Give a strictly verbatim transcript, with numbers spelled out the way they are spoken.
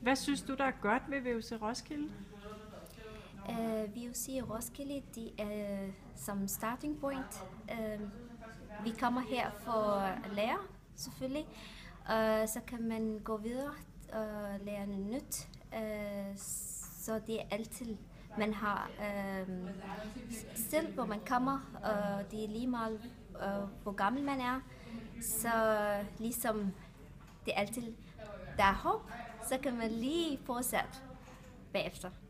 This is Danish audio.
Hvad synes du, der er godt ved V U C Roskilde? Uh, V U C Roskilde, de er som starting point. Uh, vi kommer her for at lære, selvfølgelig. Uh, så kan man gå videre og lære noget nyt. Uh, så det er altid, man har uh, selv, hvor man kommer, og det er lige meget, uh, hvor gammel man er. Så ligesom det er altid, der er håb, så kan man lige fortsætte bagefter.